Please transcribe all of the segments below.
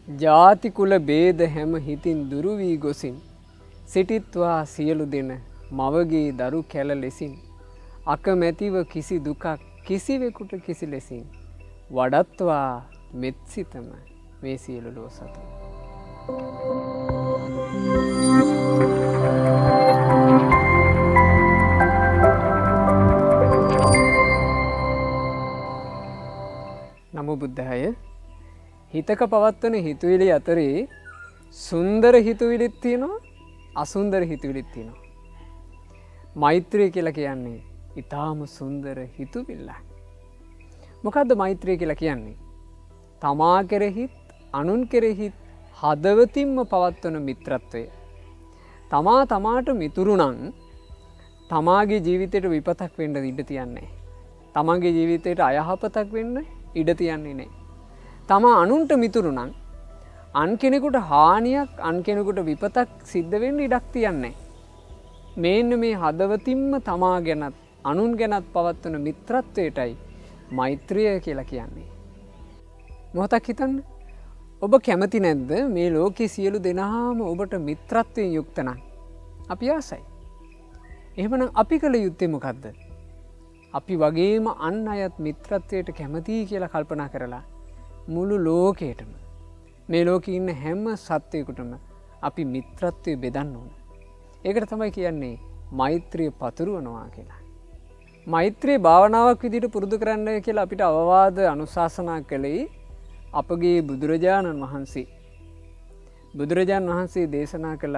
ජාති කුල ભેද හැම හිතින් දුරු වී ගොසින් සිටිත්වා සියලු දෙන මවගේ දරු කැල ලෙසින් අකමැතිව කිසි දුකක් කිසිවෙකුට කිසි ලෙසින් වඩත්වා මෙත්සිතම මේ සියලු ලෝ සතුන්. නමෝ බුද්ධාය. හිතක පවත්වන හිතුවිලි අතරේ සුන්දර හිතුවිලිත් තියෙනවා අසුන්දර හිතුවිලිත් තියෙනවා. මෛත්‍රිය කියලා කියන්නේ ඊටාම සුන්දර හිතුවිල්ලක්. මොකද්ද මෛත්‍රිය කියලා කියන්නේ? තමා කෙරෙහිත් අනුන් කෙරෙහිත් හදවතින්ම පවත්වන මිත්‍රත්වය. තමා තමාට මිතුරු නම් තමාගේ ජීවිතයට විපතක් වෙන්න ඉඩ තියන්නේ. තමාගේ ජීවිතයට අයහපතක් වෙන්න ඉඩ තියන්නේ නැහැ. තමා අනුන්ට මිතුරු නම් අන් කෙනෙකුට හානියක් අන් කෙනෙකුට විපතක් සිද්ධ වෙන්න ඉඩක් තියන්නේ. මේන්න මේ හදවතින්ම තමා ගැනත් අනුන් ගැනත් පවත්වන මිත්‍රත්වයටයි මෛත්‍රිය කියලා කියන්නේ. මොහොතක් හිතන්න. ඔබ කැමති නැද්ද මේ ලෝකේ සියලු දෙනාම ඔබට මිත්‍රත්වයෙන් යුක්ත නම්? අපි ආසයි. එහෙමනම් අපි කළ යුත්තේ මොකද්ද? අපි වගේම අන් අයත් මිත්‍රත්වයට කැමතියි කියලා කල්පනා කරලා මුළු ලෝකයටම මේ ලෝකේ ඉන්න හැම සත්වයකටම අපි මිත්‍රත්වය බෙදන්න ඕන. ඒකට තමයි කියන්නේ මෛත්‍රිය පතුරවනවා කියලා. මෛත්‍රී භාවනාවක් විදිහට පුරුදු කරන්න කියලා අපිට අවවාද අනුශාසනා කළේ අපගේ බුදුරජාණන් වහන්සේ. බුදුරජාණන් වහන්සේ දේශනා කළ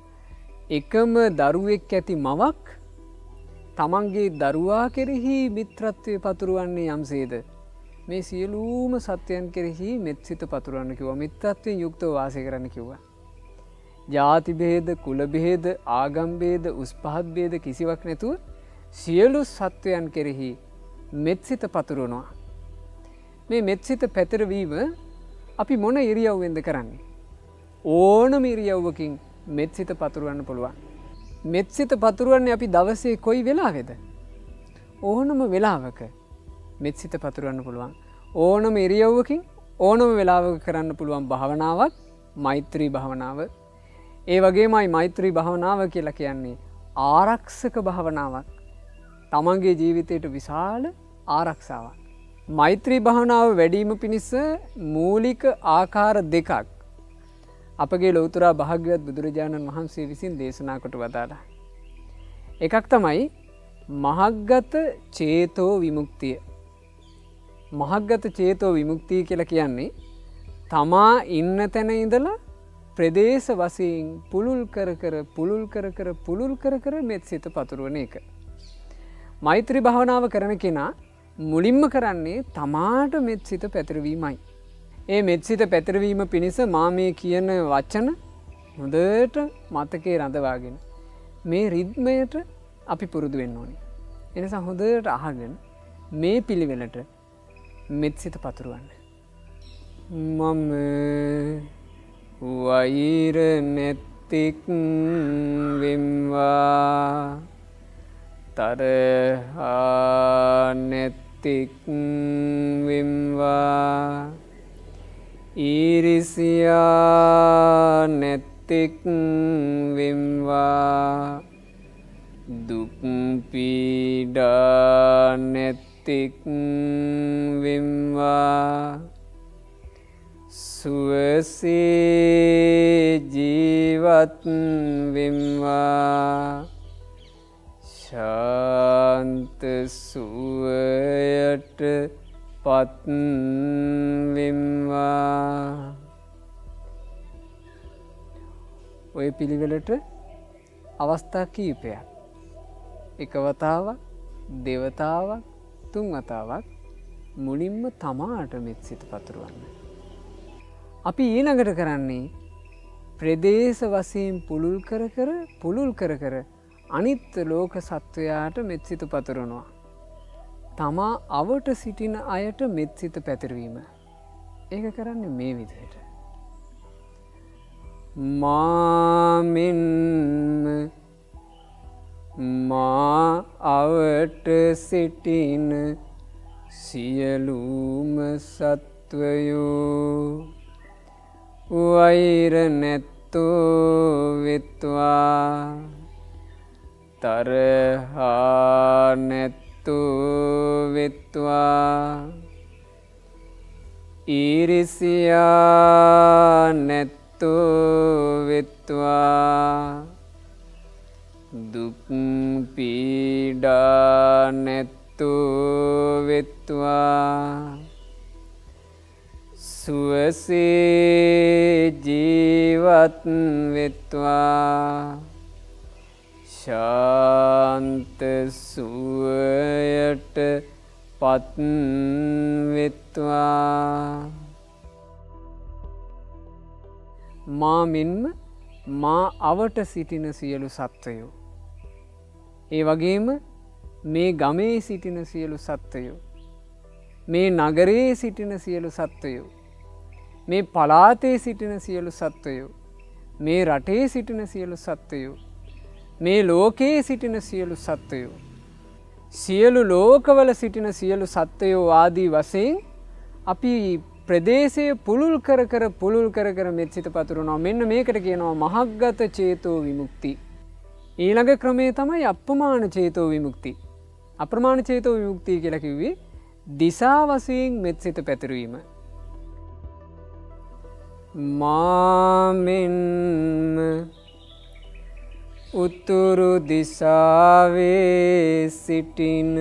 එකම දරුවෙක් ඇති මවක් තමන්ගේ දරුවා කෙරෙහි මිත්‍රත්වය පතුරවන්නේ යම්සේද මේ සියලුම සත්වයන් කෙරෙහි මෙත්සිත පතුරවන්න කිව්වා. මිත්‍රත්වයෙන් යුක්තව වාසය කරන්න කිව්වා. ජාති භේද, කුල භේද, ආගම් භේද, උස් පහත් භේද කිසිවක් නැතුව සියලු සත්වයන් කෙරෙහි මෙත්සිත පතුරවනවා. මේ මෙත්සිත පැතිරවීම අපි මොන ඉරියව්වෙන්ද කරන්නේ? ඕනම ඉරියව්වකින් මෙත්සිත පතුරවන්න පුළුවන්. මෙත්සිත පතුරවන්නේ අපි දවසේ කොයි වෙලාවෙද? ඕනම වෙලාවක මෙත්සිත පතුරවන්න පුළුවන්. ඕනම ඉරියව්වකින් ඕනම වෙලාවක කරන්න පුළුවන් භාවනාවක් මෛත්‍රී භාවනාව. ඒ වගේමයි මෛත්‍රී භාවනාව කියලා කියන්නේ ආරක්ෂක භාවනාවක්. තමන්ගේ ජීවිතයට විශාල ආරක්ෂාවක්. මෛත්‍රී භාවනාව වැඩිම පිණිස මූලික ආකාර දෙකක් අපගේ ලෞතර භාග්‍යවත් බුදුරජාණන් වහන්සේ විසින් දේශනා කොට වදාළා. එකක් තමයි මහග්ගත චේතෝ විමුක්තිය. මහග්ගත චේතෝ විමුක්තිය කියලා කියන්නේ තමා ඉන්න තැන ඉඳලා ප්‍රදේශ වශයෙන් පුළුල් කර මෙත්සිත පතුරවන එක. මෛත්‍රී භාවනාව කරන කෙනා මුලින්ම කරන්නේ තමාට මෙත්සිත පැතිරවීමයි. ඒ මෙත්සිත පැතිරවීම පිණිස මා මේ කියන වචන හොඳට මතකේ රඳවාගෙන මේ රිද්මයට අපි පුරුදු වෙන්න ඕනේ. එනිසා හොඳට අහගෙන මේ පිළිවෙලට මෙත්සිත පතුරවන්න. මම වෛර නැතික් වෙම්වා තරහා නැතික් වෙම්වා ඊරිසියා නැතික් වෙම්වා දුක් පීඩා නැතික් වෙම්වා සුවසේ ජීවත් වෙම්වා ශාන්ත සුවයට පත් වෙම්වා. ඔය පිළිවෙලට අවස්ථා කීපයක්. එක වතාවක්, දෙවතාවක්, තුන් වතාවක් මුලින්ම තමාට මෙත්සිත පතුරවන්න. අපි ඊළඟට කරන්නේ ප්‍රදේශ වශයෙන් පුළුල් කර අනිත් ලෝක සත්වයාට මෙත්සිත පතුරවනවා. තමා අවට සිටින අයට මෙත්සිත පැතිරවීම. ඒක කරන්නේ මේ විදිහට. මාමින්ම මා අවට සිටින සියලුම සත්වයෝ වෛර නැත්තෝ වෙත්වා තරහා නැත්තෝ වෙත්වා ඊරිසියා නැත්තෝ වෙත්වා දුක් පීඩා නැත්තෝ වෙත්වා සුවසේ ජීවත් වෙත්වා ශාන්ත සුවයට පත් වෙත්වා මා මෙන්ම මා අවට සිටින සියලු සත්වයෝ ඒ වගේම මේ ගමේ සිටින සියලු සත්වයෝ මේ නගරයේ සිටින සියලු සත්වයෝ මේ පළාතේ සිටින සියලු සත්වයෝ මේ රටේ සිටින සියලු සත්වයෝ මේ ලෝකයේ සිටින සියලු සත්වයෝ සියලු ලෝකවල සිටින සියලු සත්වයෝ ආදී වශයෙන් අපි ප්‍රදේශයේ පුළුල් කර මෙත් සිත පතුරවනවා. මෙන්න මේකට කියනවා මහග්ගත චේතෝ විමුක්ති. ඊළඟ ක්‍රමය තමයි අප්‍රමාණ චේතෝ විමුක්ති. අප්‍රමාණ චේතෝ විමුක්තිය කියලා කිව්වේ දිසා වශයෙන් මෙත් සිත පැතිරීම. මාමෙන්ම උතුරු දිසාවේ සිටින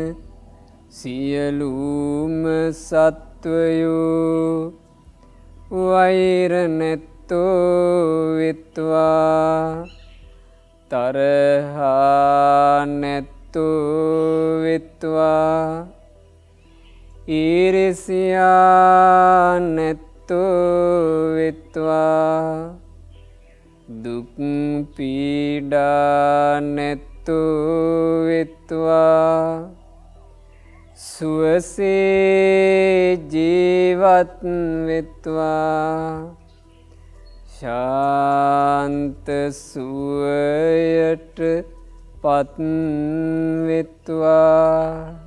සියලුම සත්වයෝ වෛර නැත්තෝ වෙත්වා තරහා නැත්තෝ වෙත්වා ඊරිසියා නැත්තෝ වෙත්වා දුක් පීඩා නැත්තෝ වෙත්වා සුවසේ ජීවත් වෙත්වා ශාන්ත සුවයට පත් වෙත්වා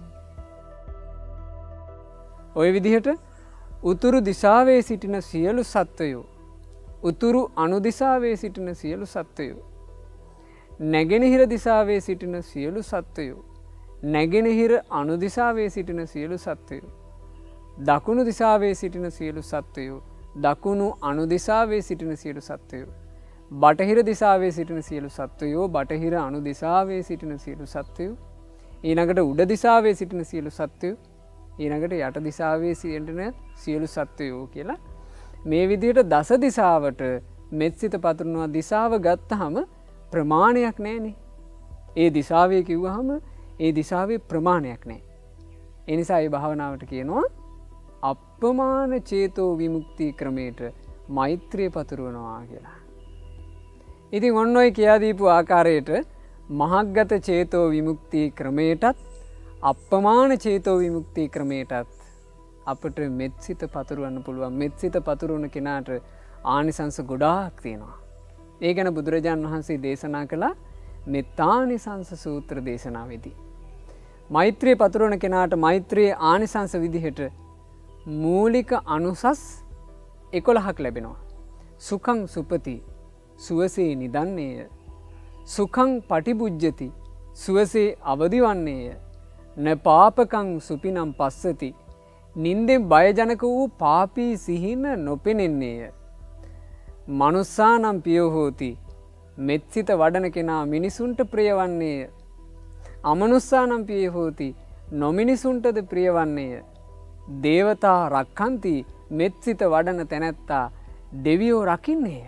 ඔය විදිහට උතුරු දිසාවේ සිටින සියලු සත්වයෝ උතුරු අනුදිසාවේ සිටින සියලු සත්වයෝ නැගෙනහිර දිසාවේ සිටින සියලු සත්වයෝ නැගෙනහිර අනුදිසාවේ සිටින සියලු සත්වයෝ දකුණු දිසාවේ සිටින සියලු සත්වයෝ දකුණු අනුදිසාවේ සිටින සියලු සත්වයෝ බටහිර දිසාවේ සිටින සියලු සත්වයෝ බටහිර අනුදිසාවේ සිටින සියලු සත්වයෝ ඊළඟට උඩ දිසාවේ සිටින සියලු සත්වයෝ ඊළඟට යට දිසාවේ සිටින සියලු සත්වයෝ කියලා මේ විදිහට දස දිසාවට මෙත් සිත පතුරනවා. දිසාව ගත්තහම ප්‍රමාණයක් නැහැනේ. ඒ දිසාවේ කිව්වහම ඒ දිසාවේ ප්‍රමාණයක් නැහැ. ඒ නිසා මේ භාවනාවට කියනවා අප්‍රමාණ චේතෝ විමුක්ති ක්‍රමයට මෛත්‍රිය පතුරවනවා කියලා. ඉතින් ඔන්න ඔය කියා දීපු ආකාරයට මහග්ගත චේතෝ විමුක්ති ක්‍රමයටත් අප්‍රමාණ චේතෝ විමුක්ති ක්‍රමයටත් අපට මෙත් සිත පතුරවන්න පුළුවන්. මෙත් සිත පතුරවන කෙනාට ආනිසංස ගොඩාක් තියෙනවා. ඒ ගැන බුදුරජාණන් වහන්සේ දේශනා කළා මෙත්තානිසංස සූත්‍ර දේශනාවේදී. මෛත්‍රිය පතුරවන කෙනාට මෛත්‍රියේ ආනිසංස විදිහට මූලික අනුසස් 11ක් ලැබෙනවා. සුඛං සුපති සුවසේ නිදන්නේය. සුඛං පටිබුජ්ජති සුවසේ අවදිවන්නේය. න පාපකං සුපිනම් පස්සති නින්දෙන් බයජනක වූ පාපී සිහින නොපෙනෙන්නේය. මනුස්සානම් පියෝ හෝති මෙත්සිත වඩන කෙනා මිනිසුන්ට ප්‍රියවන්නේය. අමනුස්සානම් පියෝ හෝති නොමිනිසුන්ටද ප්‍රියවන්නේය. දේවතා රක්ඛන්ති මෙත්සිත වඩන තැනැත්තා දෙවියෝ රකින්නේය.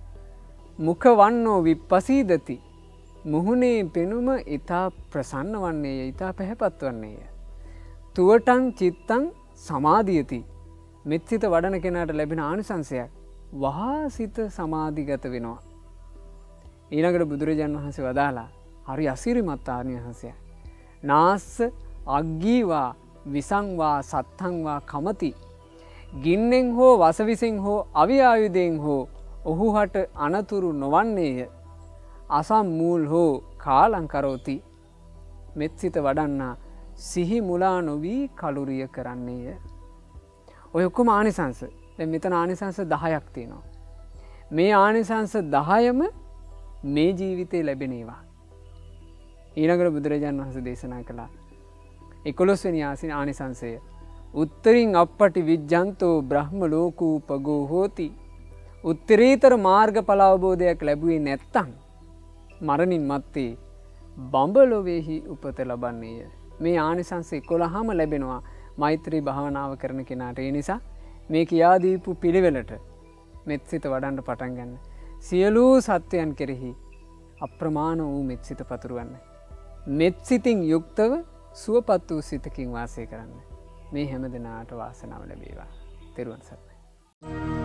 මුඛවන්නෝ විප්පසීදති මුහුණේ පෙනුම ඊතා ප්‍රසන්න වන්නේය ඊතා පැහැපත් වන්නේය. තුවටං චිත්තං සමාධියති මෙත්සිත වඩන කෙනාට ලැබෙන ආනිසංසයක් වහා සිත සමාධිගත වෙනවා. ඊළඟට බුදුරජාණන් වහන්සේ වදාලා හරි අසිරිමත් ආනිසංසයක්. නාස්ස අග්ගීවා විසංවා සත්තංවා කමති ගින්නෙන් හෝ වසවිසෙන් හෝ අවිආයුධයෙන් හෝ ඔහුහට අනතුරු නොවන්නේය. අසම්මූල් හෝ කාලං කරෝති මෙත්සිත වඩන්නා සිහි මුලා නොවී කලුරිය කරන්නේය. ඔය ඔක්කොම ආනිසංස. දැන් මෙතන ආනිසංස 10ක් තියෙනවා. මේ ආනිසංස 10ම මේ ජීවිතේ ලැබෙනවා. ඊළඟට බුදුරජාණන් වහන්සේ දේශනා කළා 11 වෙනි ආනිසංසය උත්තරින් අප්පටි විජ්ජන්තෝ බ්‍රහ්ම ලෝකූපගෝ හෝති. උත්තරීතර මාර්ගඵල අවබෝධයක් ලැබුවේ නැත්තම් මරණින් මත්තේ බඹලොවේහි උපත ලබන්නේය. මේ ආනිසංස 11ම ලැබෙනවා මෛත්‍රී භාවනාව කරන කෙනාට. ඒ නිසා මේ කියා දීපු පිළිවෙලට මෙත්සිත වඩන්න පටන් ගන්න. සියලු සත්වයන් කෙරෙහි අප්‍රමාණ වූ මෙත්සිත පතුරවන්න. මෙත්සිතින් යුක්තව සුවපත් වූ සිතකින් වාසය කරන්න. මේ හැම දිනාට වාසනාව ලැබේවා. තෙරුවන් සරණයි.